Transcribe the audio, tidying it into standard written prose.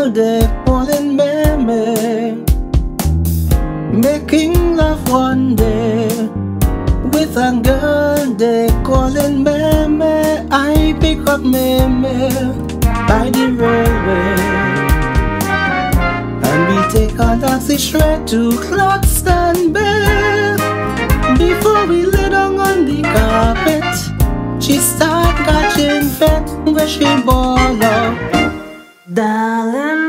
girl they calling me, making love one day with a girl they calling me. I pick up me by the railway, and we take a taxi straight to Claxton Bay. Before we lay down on the carpet, she start catching fit where she ball up. Darling,